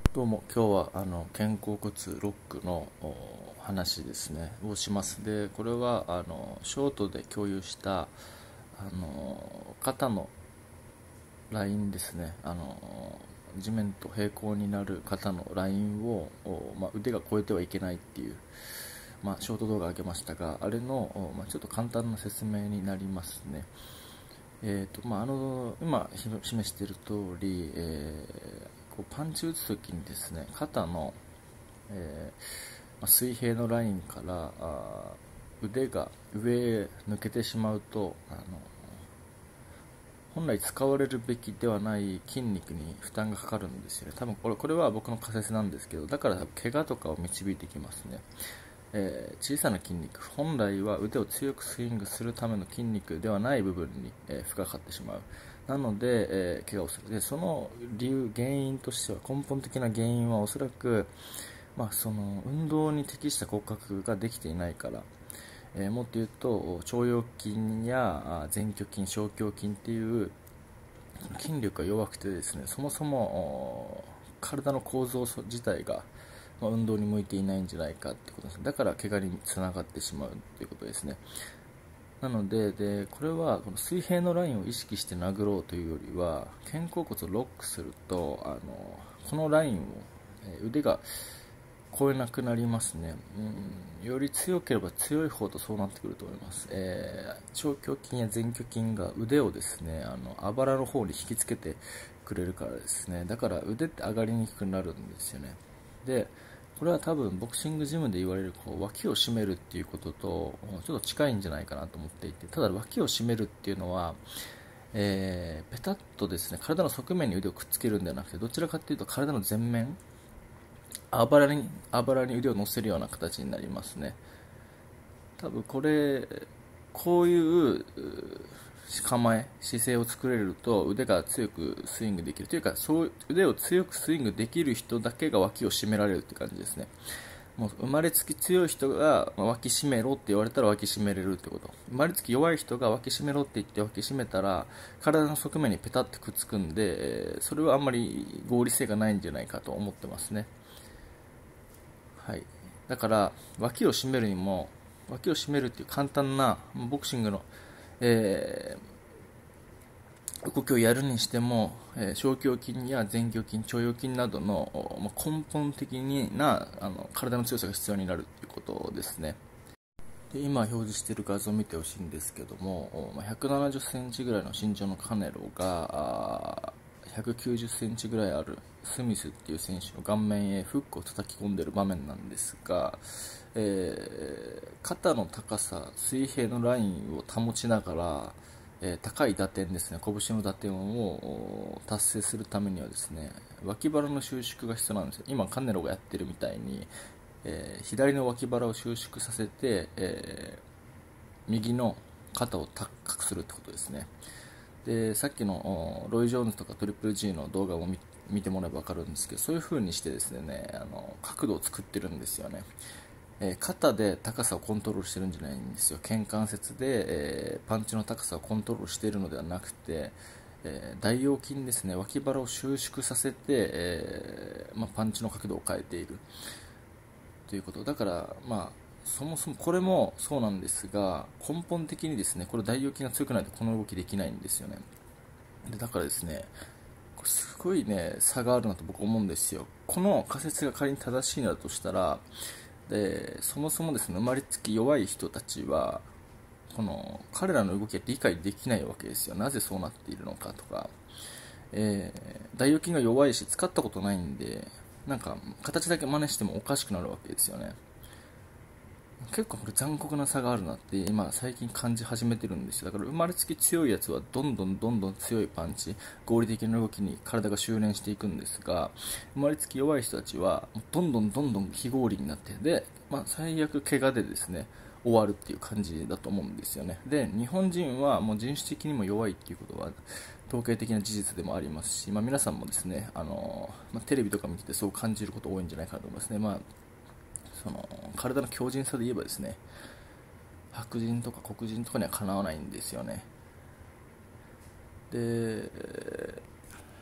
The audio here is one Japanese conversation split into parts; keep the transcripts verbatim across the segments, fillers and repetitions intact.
どうも、今日はあの肩甲骨ロックのお話ですねをします。でこれはあのショートで共有したあの肩のラインですね。あの地面と平行になる肩のラインを、おまあ、腕が越えてはいけないっていう、まあ、ショート動画を上げましたが、あれの、おまあ、ちょっと簡単な説明になりますね。えーとまあ、あの今示している通り、えー、こうパンチ打つときにですね、肩の、えーまあ、水平のラインからあ腕が上へ抜けてしまうと、あの本来使われるべきではない筋肉に負担がかかるんですよね。多分これこれは僕の仮説なんですけど、だから怪我とかを導いてきますね。えー小さな筋肉、本来は腕を強くスイングするための筋肉ではない部分に、えー負荷がかかってしまう。なので、えー怪我をする。でその理由、原因としては、根本的な原因はおそらく、まあ、その運動に適した骨格ができていないから、えーもっと言うと腸腰筋や前鋸筋、小胸筋っていう筋力が弱くてですね、そもそも体の構造自体が運動に向いていないんじゃないかってことです。だから怪我につながってしまうということですね。なので、でこれはこの水平のラインを意識して殴ろうというよりは、肩甲骨をロックすると、あのこのラインを腕が超えなくなりますね。うん、より強ければ強いほどそうなってくると思います。えー、長胸筋や前鋸筋が腕をですね、あのあばらの方に引きつけてくれるからですね。だから腕って上がりにくくなるんですよね。でこれは多分ボクシングジムで言われるこう脇を締めるっていうこととちょっと近いんじゃないかなと思っていて、ただ脇を締めるっていうのは、えー、ペタッとですね、体の側面に腕をくっつけるんではなくて、どちらかというと体の前面、あばらにあばらに腕を乗せるような形になりますね。多分これこういう構え、姿勢を作れると腕が強くスイングできるというか、そう腕を強くスイングできる人だけが脇を締められるって感じですね。もう生まれつき強い人が脇締めろって言われたら脇締めれるってこと。生まれつき弱い人が脇締めろって言って脇締めたら体の側面にペタッとくっつくんで、それはあんまり合理性がないんじゃないかと思ってますね。はい、だから脇を締めるにも、脇を締めるっていう簡単なボクシングの、えー動きをやるにしても、えー小胸筋や前鋸筋、腸腰筋などの、まあ、根本的なあの体の強さが必要になるということですね。で今表示している画像を見てほしいんですけども、ひゃくななじゅっセンチぐらいの身長のカネロがひゃくきゅうじゅっセンチぐらいあるスミスっていう選手の顔面へフックを叩き込んでいる場面なんですが、えー肩の高さ、水平のラインを保ちながら、えー高い打点ですね、拳の打点を達成するためにはですね、脇腹の収縮が必要なんですよ。今カネロがやってるみたいに、えー左の脇腹を収縮させて、えー右の肩を高くするってことですね。でさっきのロイ・ジョーンズとかトリプル G の動画を見見てもらえば分かるんですけど、そういう風にしてですね、あの角度を作ってるんですよね。えー肩で高さをコントロールしてるんじゃないんですよ。肩関節で、えーパンチの高さをコントロールしているのではなくて、えー大腰筋ですね、脇腹を収縮させて、えーまあ、パンチの角度を変えているということだから、まあ、そもそもこれもそうなんですが、根本的にですね、これ大腰筋が強くないとこの動きできないんですよね。でだからですね、これすごいね差があるなと僕思うんですよ。この仮説が仮に正しいのだとしたら、でそもそもですね、生まれつき弱い人たちはこの彼らの動きが理解できないわけですよ。なぜそうなっているのかとか、えー、大腰筋が弱いし使ったことないんで、なんか形だけ真似してもおかしくなるわけですよね。結構これ残酷な差があるなって今最近感じ始めてるんですよ。だから生まれつき強いやつはどんどんどんどん強いパンチ、合理的な動きに体が修練していくんですが、生まれつき弱い人たちはどんどんどんどん非合理になって、で、まあ、最悪怪我でですね終わるっていう感じだと思うんですよね。で日本人はもう人種的にも弱いっていうことは統計的な事実でもありますし、まあ、皆さんもですね、あのまあ、テレビとか見ててそう感じること多いんじゃないかなと思いますね。まあその体の強靭さで言えばですね、白人とか黒人とかにはかなわないんですよね。で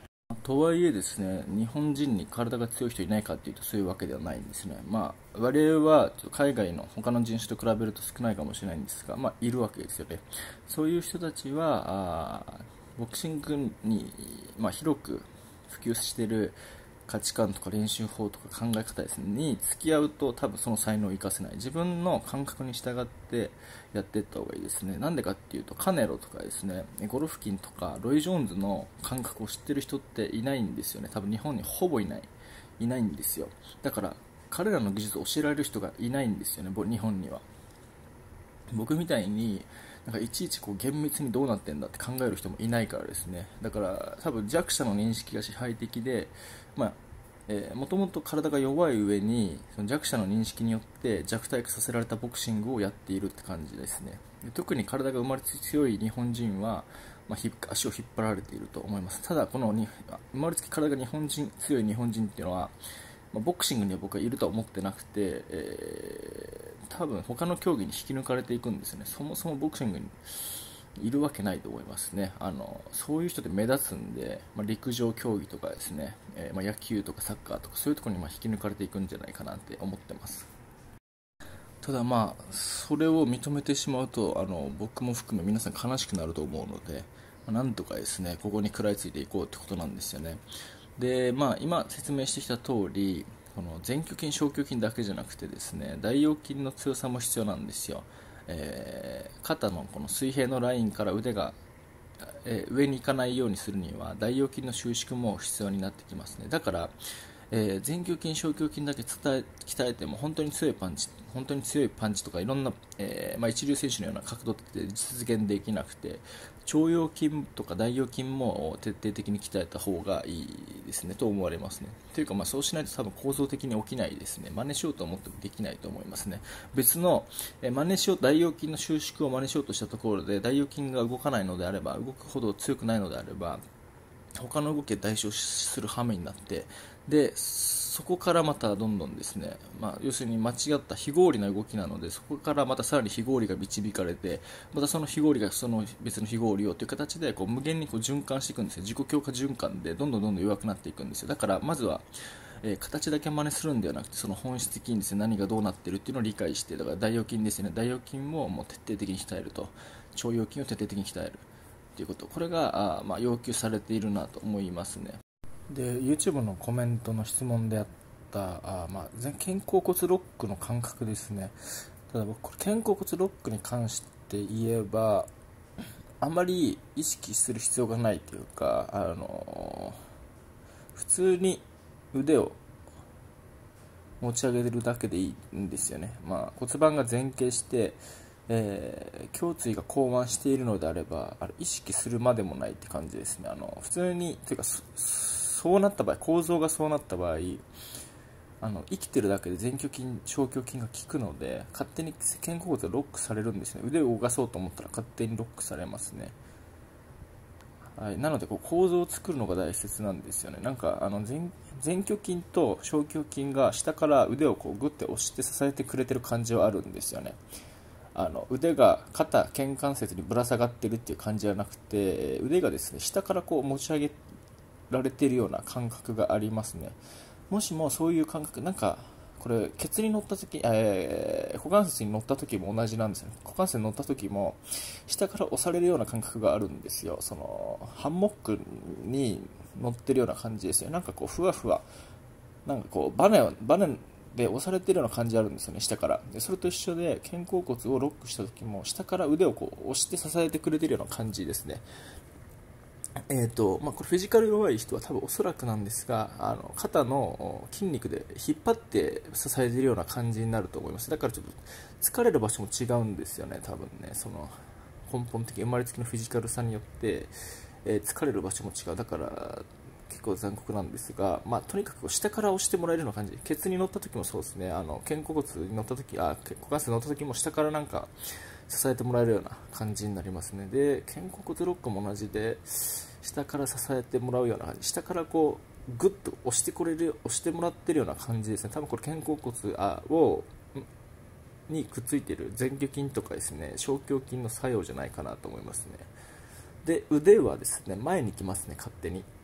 とはいえですね、日本人に体が強い人いないかっていうとそういうわけではないんですね。まあ、我々は海外の他の人種と比べると少ないかもしれないんですが、まあ、いるわけですよね。そういう人たちは、あボクシングに、まあ、広く普及している価値観とか練習法とか考え方ですねに付き合うと多分その才能を生かせない。自分の感覚に従ってやっていった方がいいですね。なんでかっていうと、カネロとかですね、ゴルフキンとかロイ・ジョーンズの感覚を知ってる人っていないんですよね。多分日本にほぼいないいないんですよ。だから彼らの技術を教えられる人がいないんですよね、日本には。僕みたいになんかいちいちこう厳密にどうなってんだって考える人もいないからですね。だから多分弱者の認識が支配的で、まあえー、もともと体が弱い上にその弱者の認識によって弱体化させられたボクシングをやっているって感じですね。で特に体が生まれつき強い日本人は、まあ、足を引っ張られていると思います。ただこのに生まれつき体が日本人強い日本人っていうのは、まあ、ボクシングには僕はいるとは思ってなくて、えー多分他の競技に引き抜かれていくんですよね。そもそもボクシングにいるわけないと思いますね。あのそういう人って目立つんで、まあ、陸上競技とかですね、えーまあ、野球とかサッカーとかそういうところにまあ引き抜かれていくんじゃないかなって思ってます。ただまあそれを認めてしまうと、あの僕も含め皆さん悲しくなると思うので、まあ、なんとかですねここに食らいついていこうってことなんですよね。でまあ今説明してきた通り、この前鋸筋、小鋸筋だけじゃなくてですね、大腰筋の強さも必要なんですよ。えー、肩のこの水平のラインから腕が、えー、上に行かないようにするには大腰筋の収縮も必要になってきますね。だから、えー、前鋸筋、小鋸筋だけ伝え鍛えても本当に強いパンチ、本当に強いパンチとかいろんな、えーまあ、一流選手のような角度って実現できなくて、腸腰筋とか大腰筋も徹底的に鍛えた方がいいですねと思われますね。というか、まあ、そうしないと多分構造的に起きないですね。真似しようと思ってもできないと思いますね。別の、えー、真似しよう大腰筋の収縮を真似しようとしたところで大腰筋が動かないのであれば、動くほど強くないのであれば、他の動きで代償する羽目になって、でそこからまたどんどんですね、まあ、要するに間違った非合理な動きなので、そこからまたさらに非合理が導かれて、またその非合理がその別の非合理をという形でこう無限にこう循環していくんですよ。自己強化循環でどんどんどんどん弱くなっていくんですよ。だからまずはえー、形だけ真似するんではなくて、その本質的にですね、何がどうなっているっていうのを理解して、だから大腰筋ですね、大腰筋ももう徹底的に鍛えると、腸腰筋を徹底的に鍛えるということ、これがあ、まあ、要求されているなと思いますね。で YouTube のコメントの質問であったあ、まあ、肩甲骨ロックの感覚ですね。ただ僕これ肩甲骨ロックに関して言えばあまり意識する必要がないというか、あの普通に腕を持ち上げるだけでいいんですよね。まあ、骨盤が前傾して、えー、胸椎が後弯しているのであれば、あれ意識するまでもないって感じですね。あの普通にというか、そうなった場合、構造がそうなった場合、あの生きてるだけで前鋸筋、小鋸筋が効くので、勝手に肩甲骨がロックされるんですね。腕を動かそうと思ったら勝手にロックされますね。はい、なのでこう構造を作るのが大切なんですよね。なんかあの 前, 前鋸筋と小鋸筋が下から腕をこうグッて押して支えてくれてる感じはあるんですよね。あの腕が肩、肩関節にぶら下がってるっていう感じじゃなくて、腕がですね下からこう持ち上げられているような感覚がありますね。もしもそういう感覚、なんかこれケツに乗った時、えー、股関節に乗った時も同じなんですよね。股関節に乗った時も下から押されるような感覚があるんですよ。そのハンモックに乗ってるような感じですよ。なんかこうふわふわ、なんかこうバネバネで押されてるような感じあるんですよね、下から。でそれと一緒で肩甲骨をロックした時も下から腕をこう押して支えてくれてるような感じですね。えーとまあ、これフィジカル弱い人は多分おそらくなんですが、あの肩の筋肉で引っ張って支えているような感じになると思います。だからちょっと疲れる場所も違うんですよね、多分ね。その根本的生まれつきのフィジカルさによって、えー、疲れる場所も違う。だから結構残酷なんですが、まあ、とにかく下から押してもらえるような感じ。ケツに乗った時もそうですね。あの肩甲骨に乗った時、あ股関節に乗った時も下からなんか支えてもらえるような感じになりますね。で肩甲骨ロックも同じで、下から支えてもらうような感じ、下からこうグッと押してこれる、押してもらってるような感じですね。多分これ肩甲骨あをにくっついている前鋸筋とかですね、小胸筋の作用じゃないかなと思いますね。で腕はですね前に来ますね、勝手に。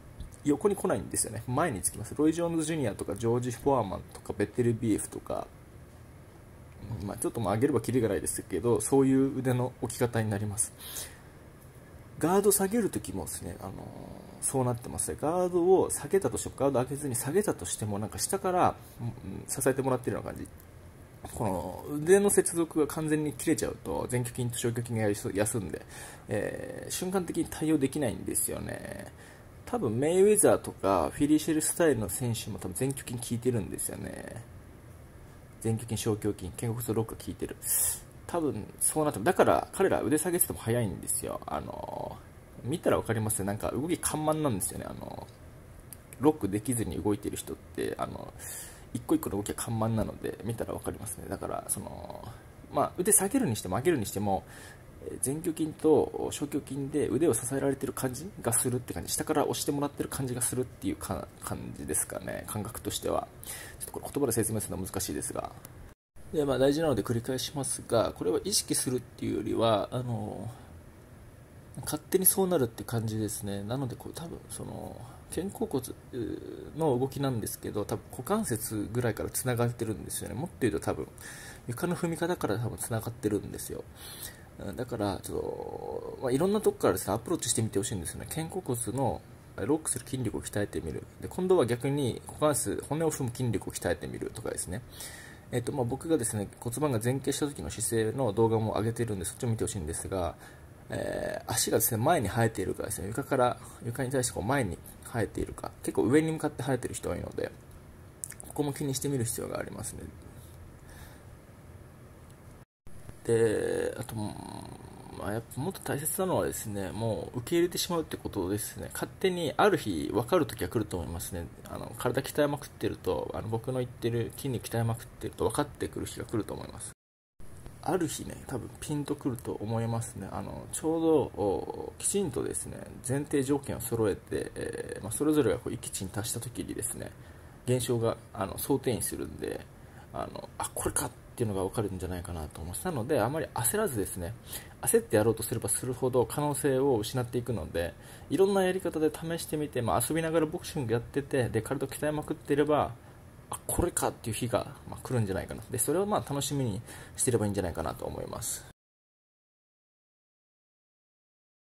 横に来ないんですよね。前につきます。ロイ・ジョーンズ・ジュニアとかジョージ・フォアマンとかベテルビエフとか、まあ、ちょっとまあ上げればキリがないですけど、そういう腕の置き方になります。ガード下げるときもですね、あのー、そうなってますね。ガードを下げたとしても、ガード上げずに下げたとしても、なんか下から、うん、支えてもらってるような感じ。この腕の接続が完全に切れちゃうと前鋸筋と小鋸筋が休んで、えー、瞬間的に対応できないんですよね。多分メイウェザーとかフィリーシェルスタイルの選手も多分前鋸筋効いてるんですよね。前鋸筋小胸筋肩甲骨ロックが効いてる。多分そうなって、だから彼ら腕下げてても速いんですよ。あの見たら分かりますよ。なんか動き緩慢なんですよね。あのロックできずに動いてる人ってあの一個一個の動きが緩慢なので見たら分かりますね。だからその、まあ、腕下げるにしても上げるにしても前鋸筋と小胸筋で腕を支えられてる感じがするって感じ、下から押してもらってる感じがするっていうか感じですかね、感覚としては。ちょっとこれ言葉で説明するのは難しいですが、で、まあ、大事なので繰り返しますが、これは意識するっていうよりはあの勝手にそうなるって感じですね。なのでこれ多分その肩甲骨の動きなんですけど、多分股関節ぐらいからつながってるんですよね。もっと言うと多分床の踏み方から多分つながってるんですよ。だからちょっと、まあ、いろんなとこからですねアプローチしてみてほしいんですよね。肩甲骨のロックする筋力を鍛えてみる。で今度は逆に股関節骨を踏む筋力を鍛えてみるとかですね。えっとまあ、僕がですね骨盤が前傾した時の姿勢の動画も上げているんで、そっちを見てほしいんですが、えー、足がですね前に生えているかですね、床から床に対してこう前に生えているか、結構上に向かって生えている人が多いので、ここも気にしてみる必要がありますね。で、あと、まあ、やっぱもっと大切なのはですね、もう受け入れてしまうってことですね。勝手にある日分かるときは来ると思いますね。あの体鍛えまくってると、あの僕の言ってる筋肉鍛えまくってると分かってくる日が来ると思います。ある日ね、多分ピンとくると思いますね。あのちょうどきちんとですね前提条件を揃えて、えーまあ、それぞれがこう一値に達したときにですね現象があの想定にするんで、あのあこれかっていうのが分かるんじゃないかなと思います。なのであまり焦らずですね、焦ってやろうとすればするほど可能性を失っていくので、いろんなやり方で試してみて、まあ、遊びながらボクシングやっててで体を鍛えまくっていれば、あこれかっていう日が、まあ、来るんじゃないかな。でそれをまあ楽しみにしていればいいんじゃないかなと思います。